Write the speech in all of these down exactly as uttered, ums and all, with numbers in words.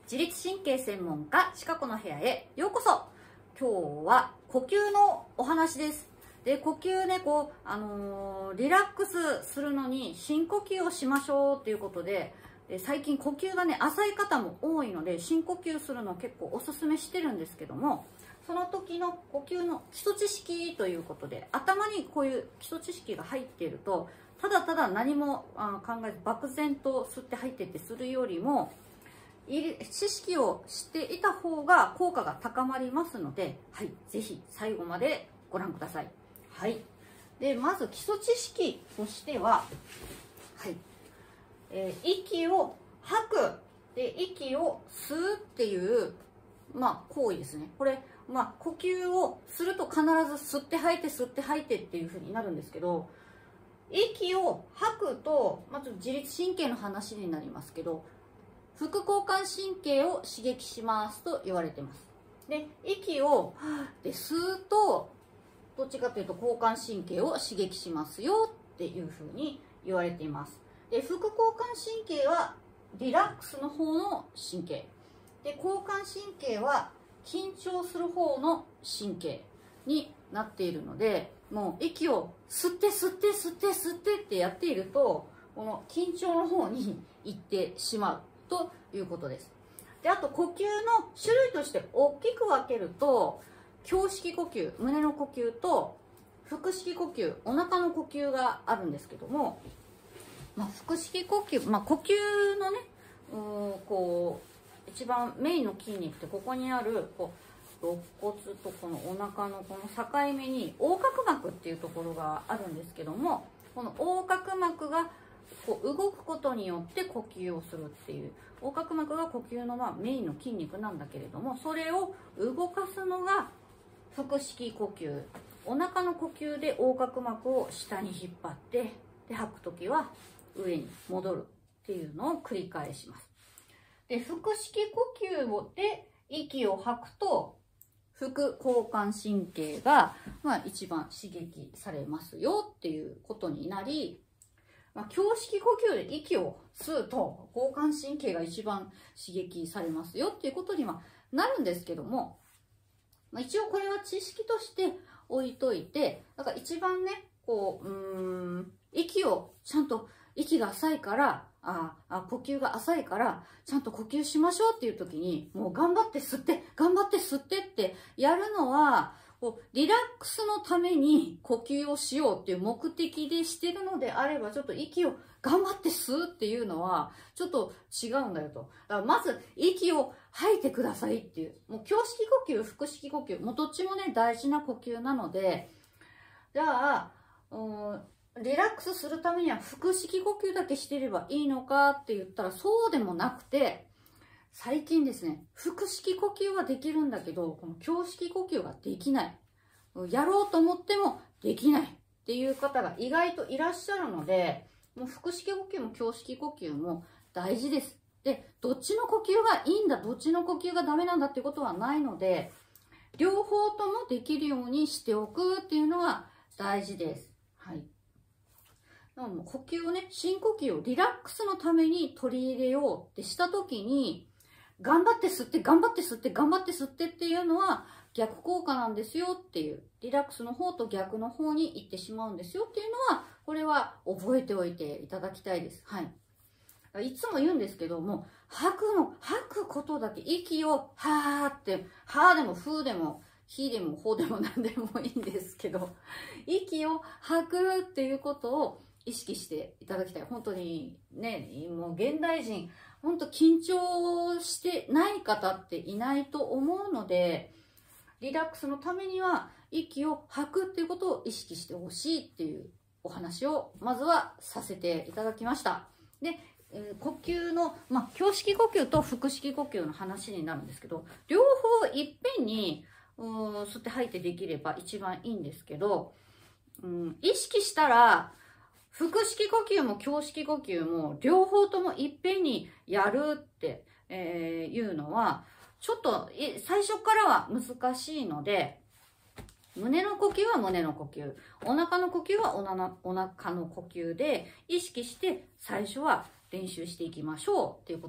自律神経専門家シカ子の部屋へようこそ。今日は呼吸のお話です。で、呼吸ね、こう、あのー、リラックスするのに深呼吸をしましょうっていうことで、で最近呼吸がね、浅い方も多いので、深呼吸するの結構おすすめしてるんですけども、その時の呼吸の基礎知識ということで、頭にこういう基礎知識が入っていると、ただただ何もあ考えず漠然と吸って入ってってするよりも、知識を知っていた方が効果が高まりますので、はい、ぜひ最後までご覧ください。はい。で、まず基礎知識としては、はい、えー、息を吐く、で、息を吸うっていう、まあ、行為ですね。これ、まあ、呼吸をすると必ず吸って吐いて吸って吐いてっていう風になるんですけど、息を吐くと、まず自律神経の話になりますけど、副交感神経を刺激しますと言われてます。で、息をで吸うと、どっちかというと交感神経を刺激しますよっていうふうに言われています。で、副交感神経はリラックスの方の神経。で、交感神経は緊張する方の神経になっているので、もう息を吸って吸って吸って吸ってってやっていると、この緊張の方に行ってしまうということです。で、あと呼吸の種類として大きく分けると、胸式呼吸、胸の呼吸と腹式呼吸、お腹の呼吸があるんですけども、まあ、腹式呼吸、まあ、呼吸のね、うーんこう一番メインの筋肉ってここにあるこう肋骨とこのお腹のこの境目に横隔膜っていうところがあるんですけども、この横隔膜がこう動くことによって呼吸をするっていう、横隔膜が呼吸のまあメインの筋肉なんだけれども、それを動かすのが腹式呼吸。お腹の呼吸で横隔膜を下に引っ張って、で吐くときは上に戻るっていうのを繰り返します。で、腹式呼吸をで息を吐くと副交感神経が、まあ、一番刺激されますよっていうことになり、まあ、胸式呼吸で息を吸うと交感神経が一番刺激されますよっていうことにはなるんですけども、まあ、一応これは知識として置いといて、だから一番ね、こう、うーん、息をちゃんと、息が浅いから、ああ、呼吸が浅いから、ちゃんと呼吸しましょうっていう時に、もう頑張って吸って、頑張って吸ってってやるのは、こうリラックスのために呼吸をしようっていう目的でしてるのであれば、ちょっと息を頑張って吸うっていうのは、ちょっと違うんだよと。だからまず、息を吐いてくださいっていう。もう、胸式呼吸、腹式呼吸、もうどっちもね、大事な呼吸なので、じゃあ、うんリラックスするためには腹式呼吸だけしてればいいのかって言ったらそうでもなくて、最近ですね、腹式呼吸はできるんだけど、この胸式呼吸ができない。やろうと思ってもできないっていう方が意外といらっしゃるので、もう腹式呼吸も胸式呼吸も大事です。で、どっちの呼吸がいいんだ、どっちの呼吸がダメなんだってことはないので、両方ともできるようにしておくっていうのが大事です。はい。呼吸をね、深呼吸をリラックスのために取り入れようってしたときに、頑張って吸って、頑張って吸って、頑張って吸ってっていうのは逆効果なんですよっていう、リラックスの方と逆の方に行ってしまうんですよっていうのは、これは覚えておいていただきたいです。はい。いつも言うんですけども、吐くの、吐くことだけ、息をはーって、はーでもふーでも、ひでもほでもなんでもいいんですけど、息を吐くっていうことを意識していただきたい。本当にね、もう現代人、本当緊張してない方っていないと思うので、リラックスのためには息を吐くっていうことを意識してほしいっていうお話をまずはさせていただきました。で、えー、呼吸の、まあ、胸式呼吸と腹式呼吸の話になるんですけど、両方いっぺんにうーん吸って吐いてできれば一番いいんですけど、うん、意識したら、腹式呼吸も胸式呼吸も両方ともいっぺんにやるって、えー、いうのはちょっと最初からは難しいので、胸の呼吸は胸の呼吸、お腹の呼吸はおななお腹の呼吸で意識して最初は練習していきましょうっていうことに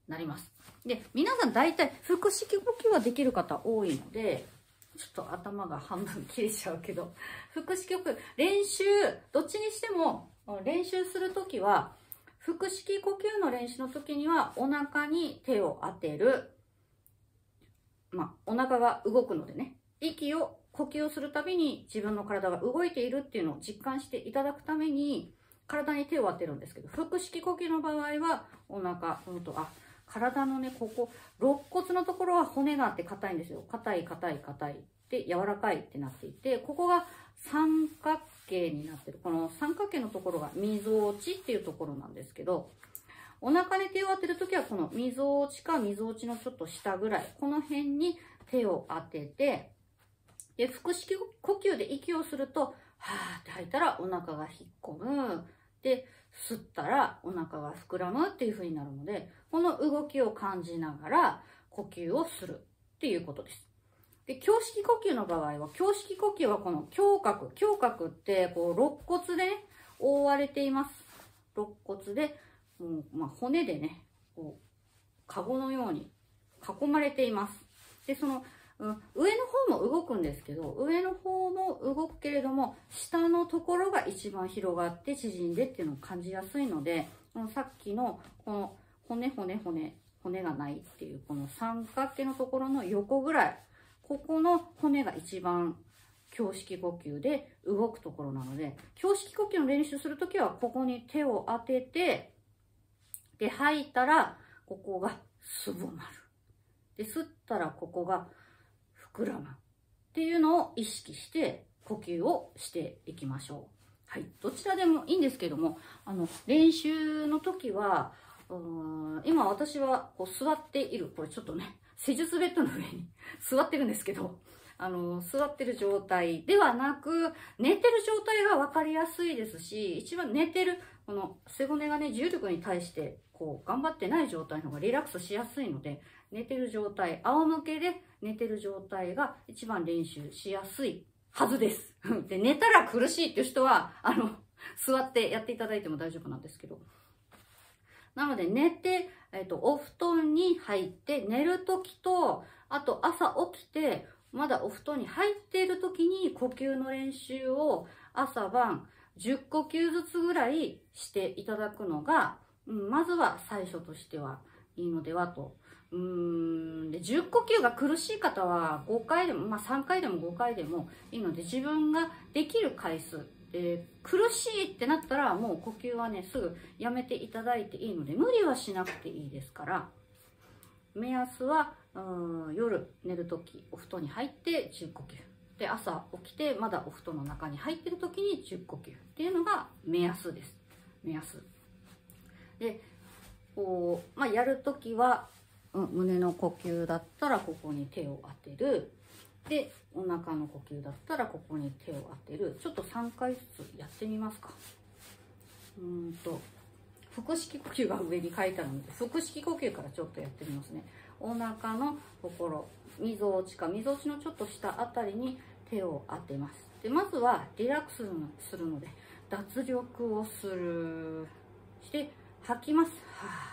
なります。で、皆さん大体腹式呼吸はできる方多いので、ちょっと頭が半分切れちゃうけど、腹式呼吸、練習、どっちにしても練習するときは、腹式呼吸の練習の時にはお腹に手を当てる。まあ、お腹が動くのでね、息を、呼吸をするたびに自分の体が動いているっていうのを実感していただくために、体に手を当てるんですけど、腹式呼吸の場合は、お腹、うんと、あ、体のね、ここ、肋骨のところは骨があって硬いんですよ。硬い、硬い、硬い。で、柔らかいってなっていて、ここが三角形になってる。この三角形のところがみぞおちっていうところなんですけど、お腹に手を当てるときは、このみぞおちかみぞおちのちょっと下ぐらい、この辺に手を当てて、で、腹式呼吸で息をすると、はーって吐いたらお腹が引っ込む。で、吸ったらお腹が膨らむっていう風になるので、この動きを感じながら呼吸をするっていうことです。で、胸式呼吸の場合は、胸式呼吸はこの胸郭、胸郭ってこう肋骨で、ね、覆われています。肋骨で、もうまあ、骨でね、こう、カゴのように囲まれています。で、その、うん、上の方も動くんですけど、上の方も動くけれども、下のところが一番広がって縮んでっていうのを感じやすいので、このさっきのこの骨骨骨、骨がないっていうこの三角形のところの横ぐらい、ここの骨が一番胸式呼吸で動くところなので、胸式呼吸の練習するときはここに手を当てて、で、吐いたらここがすぼまる。で、吸ったらここが膨らむっていうのを意識して呼吸をしていきましょう。はい。どちらでもいいんですけども、あの、練習の時は、うーん今私はこう座っている、これちょっとね、施術ベッドの上に座ってるんですけど、あの、座ってる状態ではなく、寝てる状態が分かりやすいですし、一番寝てる、この背骨がね、重力に対して、こう、頑張ってない状態の方がリラックスしやすいので、寝てる状態、仰向けで寝てる状態が一番練習しやすいはずです。で、寝たら苦しいっていう人は、あの、座ってやっていただいても大丈夫なんですけど。なので寝て、えっと、お布団に入って寝るときと、あと朝起きて、まだお布団に入っているときに呼吸の練習を朝晩じゅっこきゅうずつぐらいしていただくのが、うん、まずは最初としてはいいのではと。うーんでじゅっこきゅうが苦しい方はごかいでも、まあ、さんかいでもごかいでもいいので、自分ができる回数で苦しいってなったらもう呼吸はねすぐやめていただいていいので、無理はしなくていいですから、目安はうん夜寝るときお布団に入ってじゅっこきゅうで、朝起きてまだお布団の中に入ってるときにじゅっこきゅうっていうのが目安です。目安で、こう、まあ、やるときは、うん、胸の呼吸だったらここに手を当てる。で、お腹の呼吸だったらここに手を当てる。ちょっとさんかいずつやってみますか。うーんと、腹式呼吸が上に書いてあるので、腹式呼吸からちょっとやってみますね。お腹のところ、みぞおちか、みぞおちのちょっと下あたりに手を当てます。で、まずはリラックスするので、脱力をする。して、吐きます。は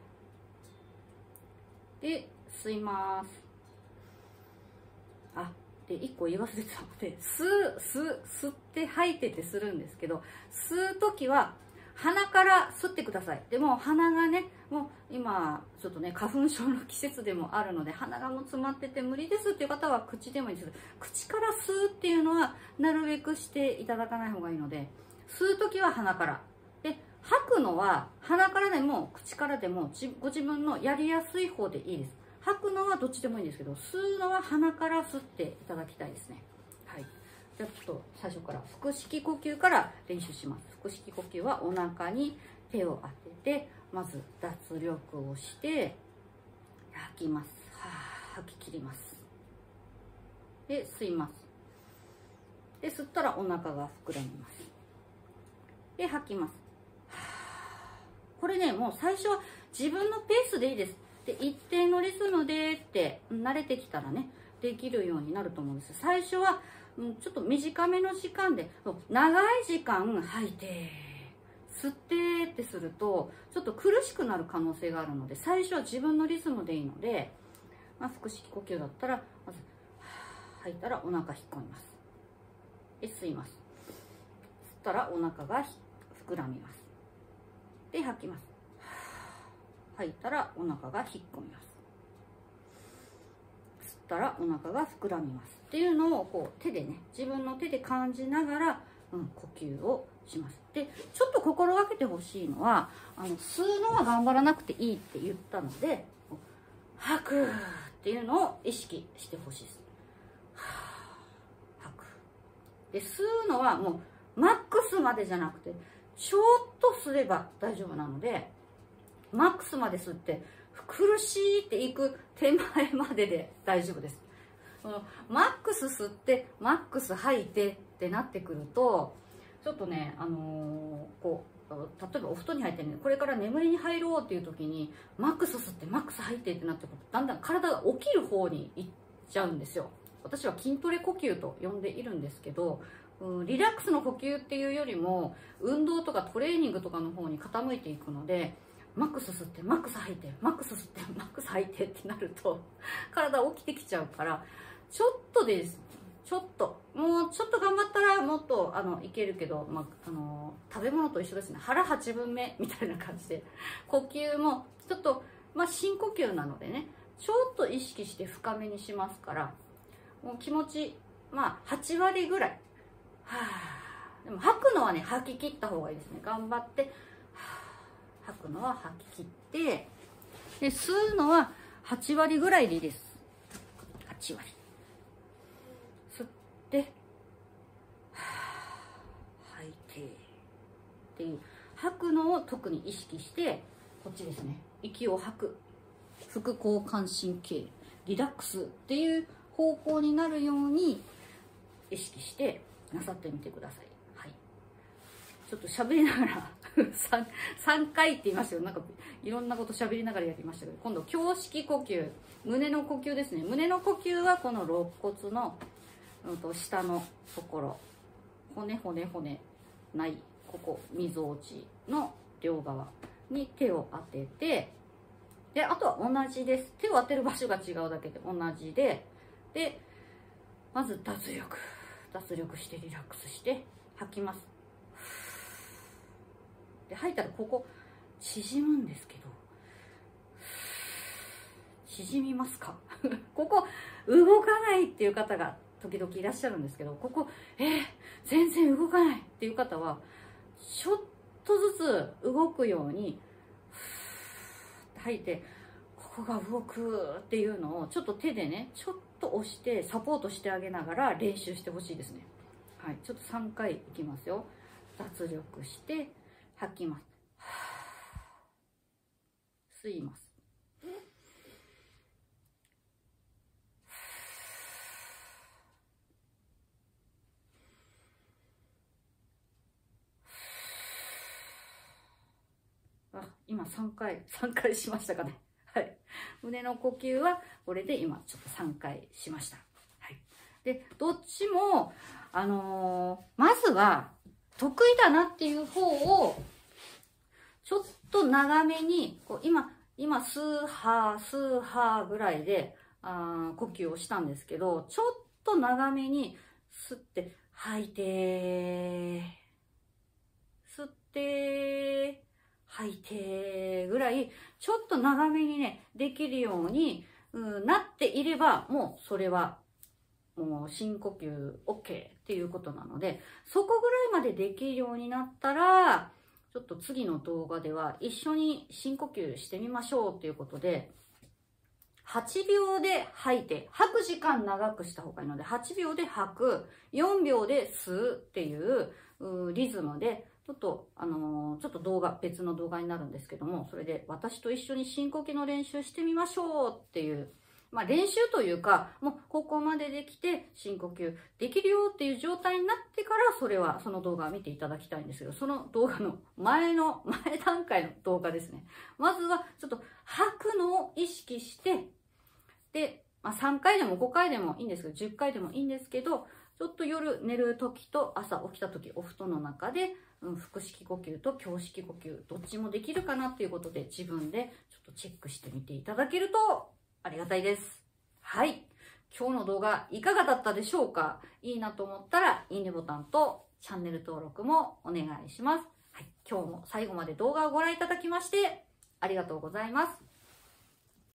ぁで、吸います。あ、で、一個言い忘れてたので、吸う、吸う、吸って吐いてってするんですけど、吸うときは、鼻から吸ってください。でも、鼻がね、もう今、ちょっとね、花粉症の季節でもあるので、鼻がもう詰まってて無理ですっていう方は口でもいいんですけど、口から吸うっていうのは、なるべくしていただかない方がいいので、吸うときは鼻から。で、吐くのは鼻からでも口からでもご自分のやりやすい方でいいです。吐くのはどっちでもいいんですけど、吸うのは鼻から吸っていただきたいですね。はい。じゃあちょっと最初から腹式呼吸から練習します。腹式呼吸はお腹に手を当てて、まず脱力をして吐きます。はぁ、吐き切ります。で、吸います。で、吸ったらお腹が膨らみます。で、吐きます。これね、もう最初は自分のペースでいいです。で、一定のリズムでって慣れてきたらね、できるようになると思うんです。最初は、うん、ちょっと短めの時間で、長い時間吐いて、 吸ってってするとちょっと苦しくなる可能性があるので、最初は自分のリズムでいいので、まあ、腹式呼吸だったらまず吐いたらお腹引っ込みます。で吸います。吸ったらお腹が膨らみます。で吐きます。吐いたらお腹が引っ込みます。吸ったらお腹が膨らみますっていうのをこう手でね、自分の手で感じながら、うん、呼吸をします。でちょっと心がけてほしいのは、あの吸うのは頑張らなくていいって言ったので、吐くっていうのを意識してほしいです。吐くで吸うのはもうマックスまでじゃなくて、ちょっと吸えば大丈夫なので、マックスまで吸って苦しいっていく手前までで大丈夫です。そのマックス吸ってマックス吐いてってなってくると、ちょっとね、あのー、こう例えばお布団に入ってね、これから眠りに入ろうっていう時にマックス吸ってマックス吐いてってなってくると、だんだん体が起きる方に行っちゃうんですよ。私は筋トレ呼吸と呼んでいるんですけど、うん、リラックスの呼吸っていうよりも運動とかトレーニングとかの方に傾いていくので、マックス吸ってマックス吐いてマックス吸ってマックス吐いてってなると体起きてきちゃうから、ちょっとです。ちょっともうちょっと頑張ったらもっとあのいけるけど、まあ、あの食べ物と一緒ですね。腹はちぶんめみたいな感じで、呼吸もちょっと、まあ、深呼吸なのでね、ちょっと意識して深めにしますから、もう気持ち、まあはちわりぐらい。はあ、でも吐くのはね、吐き切った方がいいですね。頑張って、はあ、吐くのは吐き切って、で吸うのははちわりぐらいでいいです。はちわり吸って、はあ、吐いてっていう、吐くのを特に意識して、こっちですね、息を吐く、副交感神経リラックスっていう方向になるように意識してなさってみてください。はい、ちょっと喋りながら3, さんかいって言いますよ。なんかいろんなこと喋りながらやりましたけど、今度胸式呼吸、胸の呼吸ですね。胸の呼吸はこの肋骨の、うん、と下のところ、骨骨骨ないここ、みぞおちの両側に手を当てて、であとは同じです。手を当てる場所が違うだけで同じで、でまず脱力脱力してリラックスして吐きます。で吐いたらここ縮むんですけど、縮みますかここ動かないっていう方が時々いらっしゃるんですけど、ここえー、全然動かないっていう方はちょっとずつ動くように吐いて、ここが動くっていうのをちょっと手でね、ちょっと押してサポートしてあげながら練習してほしいですね。はい、ちょっとさんかいいきますよ。脱力して吐きます。吸います。あ、今さんかいさんかいしましたかね。はい、胸の呼吸はこれで今ちょっとさんかいしました。はい、でどっちも、あのー、まずは得意だなっていう方をちょっと長めに、こう今今スーハースーハーぐらいであー呼吸をしたんですけど、ちょっと長めに吸って吐いて吸って吐いてぐらい、ちょっと長めにねできるように、うん、なっていれば、もうそれはもう深呼吸 オーケー っていうことなので、そこぐらいまでできるようになったら、ちょっと次の動画では一緒に深呼吸してみましょうっていうことで、はちびょうで吐いて、吐く時間長くした方がいいので、はちびょうで吐く、よんびょうで吸うっていうリズムで、ちょっと、あのー、ちょっと動画、別の動画になるんですけども、それで私と一緒に深呼吸の練習してみましょうっていう、まあ練習というか、もうここまでできて深呼吸できるよっていう状態になってから、それは、その動画を見ていただきたいんですけど、その動画の前の、前段階の動画ですね。まずは、ちょっと吐くのを意識して、で、まあ、さんかいでもごかいでもいいんですけど、じゅっかいでもいいんですけど、ちょっと夜寝る時と朝起きた時、お布団の中でうん、腹式呼吸と胸式呼吸、どっちもできるかなっていうことで、自分でちょっとチェックしてみていただけるとありがたいです。はい。今日の動画いかがだったでしょうか？いいなと思ったら、いいねボタンとチャンネル登録もお願いします。はい。今日も最後まで動画をご覧いただきまして、ありがとうございます。